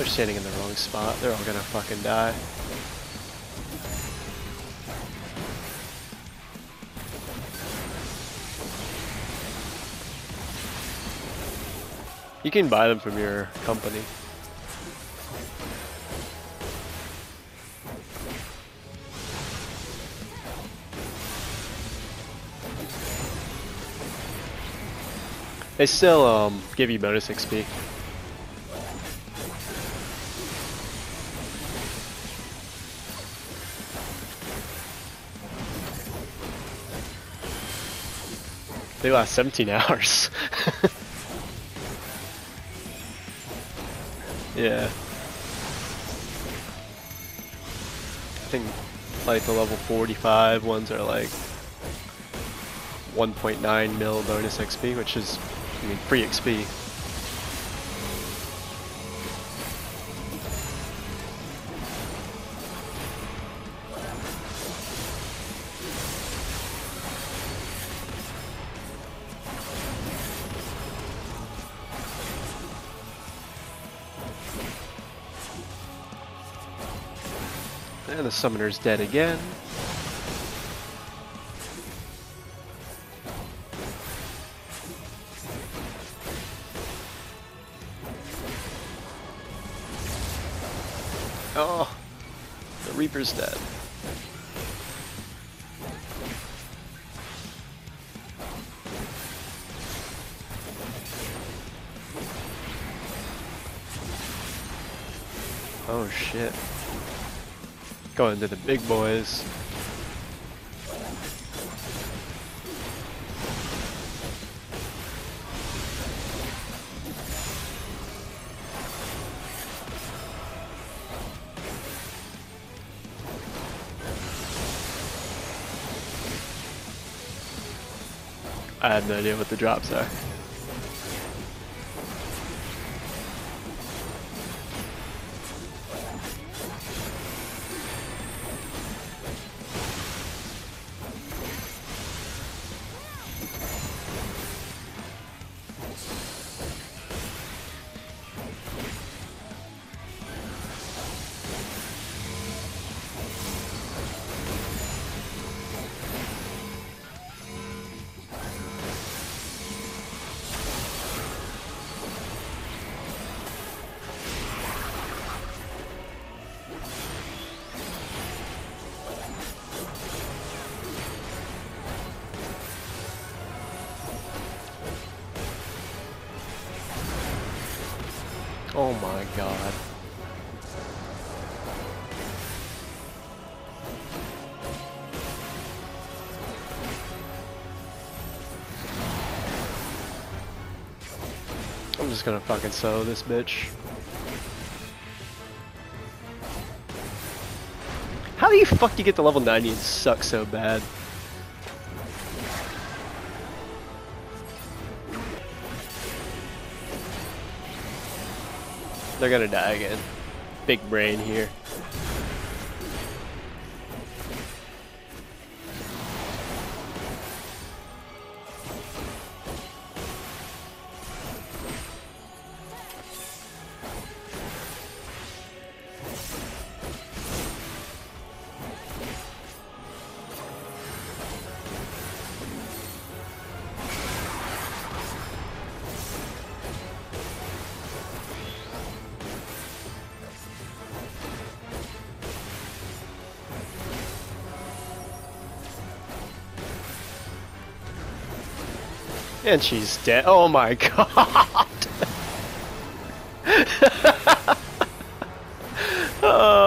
They're standing in the wrong spot. They're all gonna fucking die. You can buy them from your company. They still give you bonus XP. They last 17 hours. Yeah. I think like the level 45 ones are like 1.9 mil bonus XP, which is, I mean, free XP. And the summoner's dead again. Oh, the Reaper's dead. Oh shit. Going to the big boys. I have no idea what the drops are. Oh my god. I'm just gonna fucking solo this bitch. How the fuck do you get to level 90 and suck so bad? They're gonna die again. Big brain here. And she's dead. Oh my god. Oh.